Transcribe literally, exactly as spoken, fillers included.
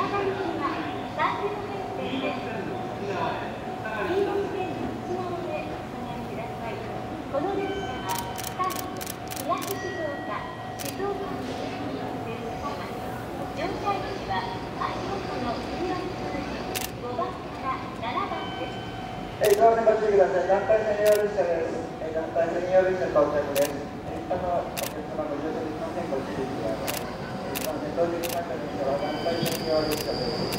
田行きはさんじゅっぷん線です。黄色い線の内側でお願いください。この電車は北に東静岡、静岡に運転します。乗車位置は足元の黄色い数字ごばんからななばんです。 えー、ご注意ください。団体専用列車です。えー、団体専用列車到着です。えー、下のお客様ご乗車できません。ご注意ください。えー、同時に参加の列車は団体専用列車です。